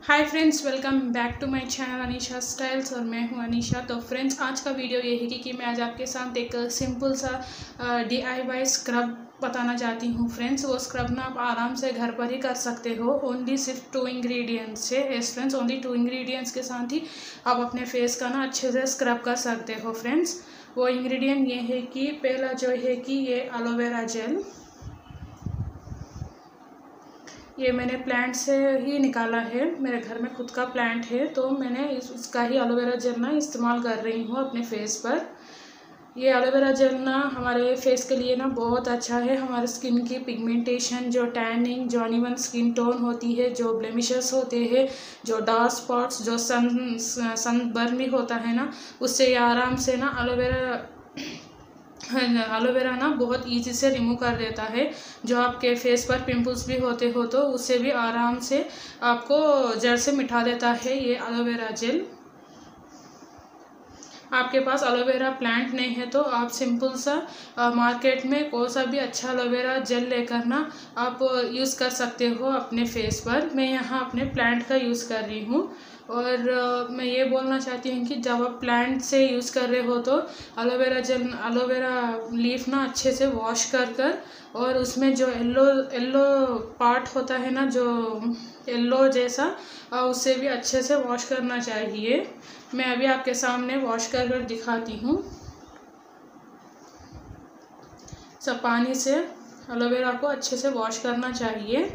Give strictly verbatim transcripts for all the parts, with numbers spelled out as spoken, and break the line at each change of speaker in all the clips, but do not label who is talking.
Hi friends, welcome back to my channel Anisha styles और मैं हूं अनीशा। तो फ्रेंड्स, आज का वीडियो ये है कि, कि मैं आज आपके साथ एक सिंपल सा डी आई वाई स्क्रब बताना चाहती हूं। फ्रेंड्स, वो स्क्रब ना आप आराम से घर पर ही कर सकते हो, ओनली सिर्फ टू इंग्रेडिएंट्स से। Yes friends, only two ingredients के साथ ही आप अपने फेस का ना अच्छे से स्क्रब कर सकते हो। फ्रेंड्स, वो इंग्रेडिएंट ये है कि पहला जो है कि ये एलोवेरा जेल, ये मैंने प्लांट से ही निकाला है। मेरे घर में खुद का प्लांट है, तो मैंने इस उसका ही एलोवेरा जेल ना इस्तेमाल कर रही हूँ अपने फेस पर। ये एलोवेरा जेल ना हमारे फेस के लिए ना बहुत अच्छा है। हमारे स्किन की पिगमेंटेशन, जो टैनिंग, जो अनइवन स्किन टोन होती है, जो ब्लेमिशेस होते हैं, जो डार्क स्पॉट्स, जो सन सनबर्न भी होता है ना, उससे ये आराम से ना एलोवेरा एलोवेरा ना बहुत इजी से रिमूव कर देता है। जो आपके फेस पर पिंपल्स भी होते हो तो उससे भी आराम से आपको जड़ से मिटा देता है ये एलोवेरा जेल। आपके पास एलोवेरा प्लांट नहीं है तो आप सिंपल सा आ, मार्केट में कोई सा भी अच्छा एलोवेरा जेल लेकर ना आप यूज़ कर सकते हो अपने फेस पर। मैं यहाँ अपने प्लांट का यूज़ कर रही हूँ। और आ, मैं ये बोलना चाहती हूँ कि जब आप प्लांट से यूज़ कर रहे हो तो एलोवेरा जेल एलोवेरा लीफ ना अच्छे से वॉश कर कर और उसमें जो येल्लो येल्लो पार्ट होता है ना, जो येल्लो जैसा, उससे भी अच्छे से वॉश करना चाहिए। मैं अभी आपके सामने वॉश कर कर दिखाती हूँ। सब पानी से एलोवेरा को अच्छे से वॉश करना चाहिए।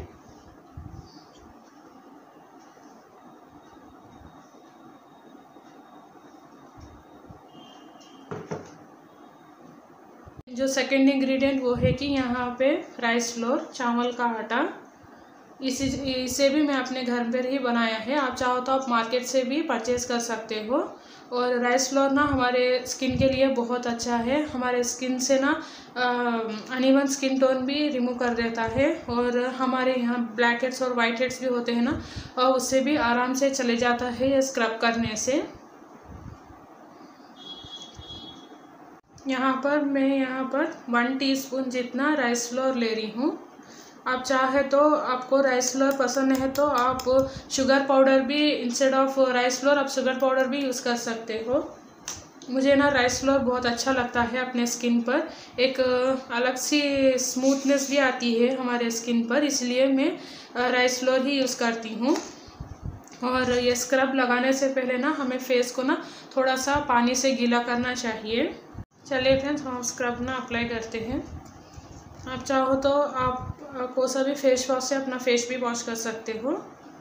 जो सेकंड इंग्रेडिएंट वो है कि यहाँ पे राइस फ्लोर, चावल का आटा, इसी इसे भी मैं अपने घर पर ही बनाया है। आप चाहो तो आप मार्केट से भी परचेज़ कर सकते हो। और राइस फ्लोर ना हमारे स्किन के लिए बहुत अच्छा है। हमारे स्किन से ना अनइवन स्किन टोन भी रिमूव कर देता है। और हमारे यहाँ ब्लैक हेड्स और वाइट हेड्स भी होते हैं ना, और उससे भी आराम से चले जाता है ये स्क्रब करने से। यहाँ पर मैं यहाँ पर वन टीस्पून जितना राइस फ्लोर ले रही हूँ। आप चाहे तो, आपको राइस फ्लोर पसंद है तो आप शुगर पाउडर भी, इंस्टेड ऑफ राइस फ्लोर आप शुगर पाउडर भी यूज़ कर सकते हो। मुझे ना राइस फ्लोर बहुत अच्छा लगता है अपने स्किन पर। एक अलग सी स्मूथनेस भी आती है हमारे स्किन पर, इसलिए मैं राइस फ्लोर ही यूज़ करती हूँ। और ये स्क्रब लगाने से पहले ना हमें फेस को ना थोड़ा सा पानी से गीला करना चाहिए। चलिए फ्रेंड्स, हम स्क्रब ना अप्लाई करते हैं। आप चाहो तो आप कोई सा भी फेस वॉश से अपना फेस भी वॉश कर सकते हो।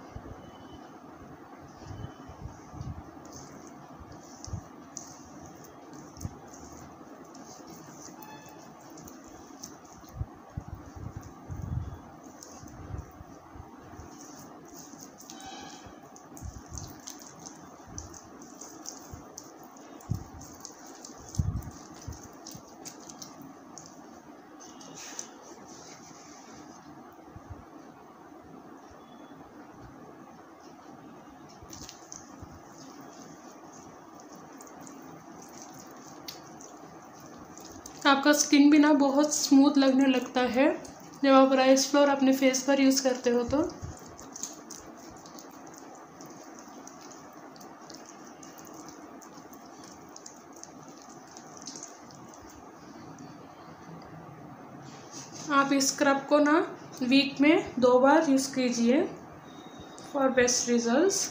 आपका स्किन भी ना बहुत स्मूथ लगने लगता है जब आप राइस फ्लोर अपने फेस पर यूज़ करते हो तो। आप इस स्क्रब को ना वीक में दो बार यूज़ कीजिए फॉर बेस्ट रिजल्ट्स।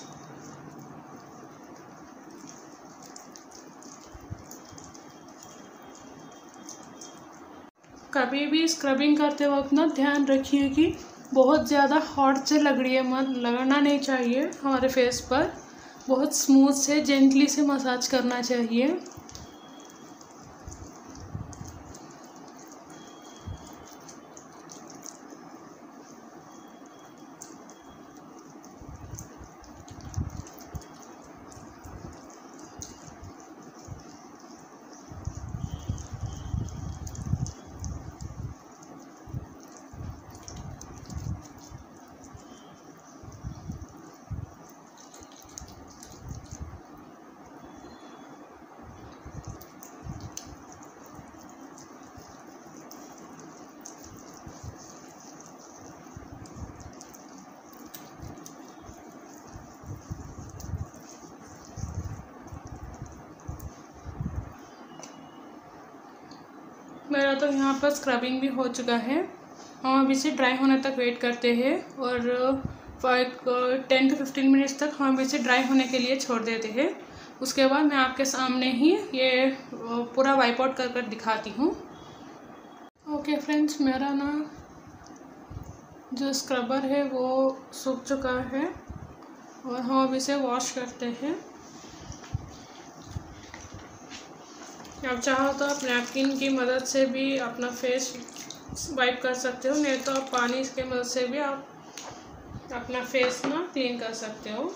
कभी भी स्क्रबिंग करते वक्त ना ध्यान रखिए कि बहुत ज़्यादा हॉट से लगड़िए मत, लगाना नहीं चाहिए हमारे फेस पर। बहुत स्मूथ से, जेंटली से मसाज करना चाहिए। मेरा तो यहाँ पर स्क्रबिंग भी हो चुका है। हम अभी इसे ड्राई होने तक वेट करते हैं और एक टेन टू फिफ्टीन मिनट्स तक हम इसे ड्राई होने के लिए छोड़ देते हैं। उसके बाद मैं आपके सामने ही ये पूरा वाइप आउट कर कर दिखाती हूँ। ओके फ्रेंड्स, मेरा ना जो स्क्रबर है वो सूख चुका है और हम अब इसे वॉश करते हैं। आप चाहो तो आप नैपकिन की मदद से भी अपना फेस वाइप कर सकते हो, नहीं तो आप पानी की मदद से भी आप अपना फेस ना क्लीन कर सकते हो।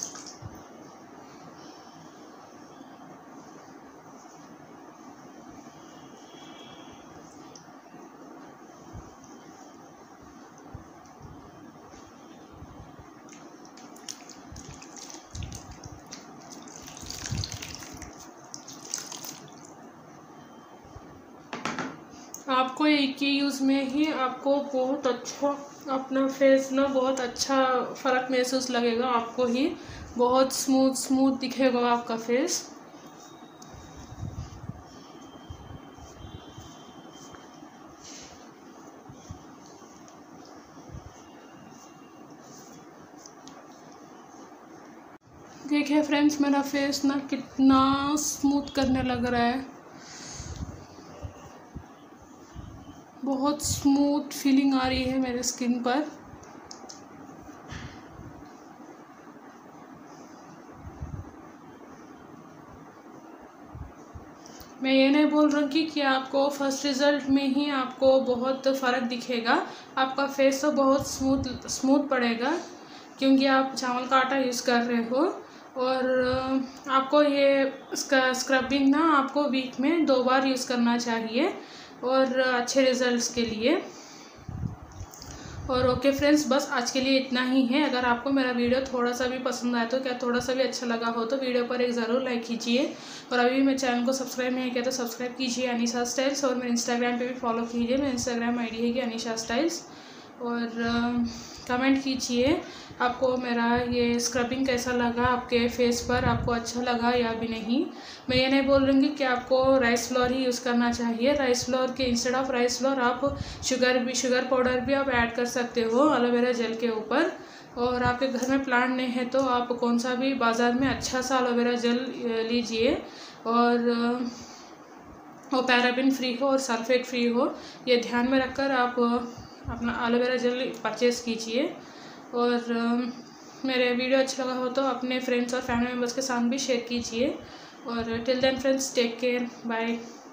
आपको एक ही यूज़ में ही आपको बहुत अच्छा अपना फेस ना बहुत अच्छा फ़र्क महसूस लगेगा। आपको ही बहुत स्मूथ स्मूथ दिखेगा आपका फेस। देखिए फ्रेंड्स, मेरा फेस ना कितना स्मूथ करने लग रहा है। बहुत स्मूथ फीलिंग आ रही है मेरे स्किन पर। मैं ये नहीं बोल रही कि, कि आपको फर्स्ट रिज़ल्ट में ही आपको बहुत फ़र्क दिखेगा। आपका फेस तो बहुत स्मूथ स्मूथ पड़ेगा क्योंकि आप चावल का आटा यूज़ कर रहे हो। और आपको ये स्क्रबिंग ना आपको वीक में दो बार यूज़ करना चाहिए और अच्छे रिज़ल्ट्स के लिए। और ओके फ्रेंड्स, बस आज के लिए इतना ही है। अगर आपको मेरा वीडियो थोड़ा सा भी पसंद आया तो क्या थोड़ा सा भी अच्छा लगा हो तो वीडियो पर एक ज़रूर लाइक कीजिए और अभी भी मेरे चैनल को सब्सक्राइब नहीं किया तो सब्सक्राइब कीजिए अनीशा स्टाइल्स। और मेरे इंस्टाग्राम पे भी फॉलो कीजिए। मेरा इंस्टाग्राम आईडी है कि अनीशा स्टाइल्स। और कमेंट कीजिए आपको मेरा ये स्क्रबिंग कैसा लगा, आपके फेस पर आपको अच्छा लगा या भी नहीं। मैं ये नहीं बोल रही कि आपको राइस फ्लोर ही यूज़ करना चाहिए। राइस फ्लोर के इंस्टेड ऑफ राइस फ्लोर आप शुगर भी शुगर पाउडर भी आप ऐड कर सकते हो एलोवेरा जेल के ऊपर। और आपके घर में प्लांट नहीं है तो आप कौन सा भी बाज़ार में अच्छा सा एलोवेरा जेल लीजिए और वो पैराबिन फ्री हो और सल्फेट फ्री हो, ये ध्यान में रखकर आप अपना एलोवेरा जेल परचेज़ कीजिए। और मेरे वीडियो अच्छा लगा हो तो अपने फ्रेंड्स और फैमिली मेम्बर्स के साथ भी शेयर कीजिए। और till then friends, take care, bye.